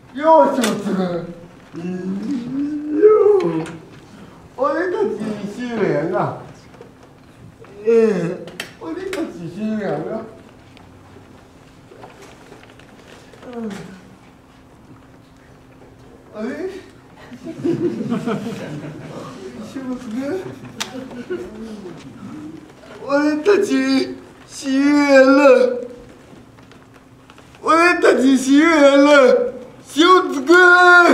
ようしを継ぐ。俺たち親友やな。俺たち親友やな。あれ俺たち親友やな。俺たち親友やな。塩つく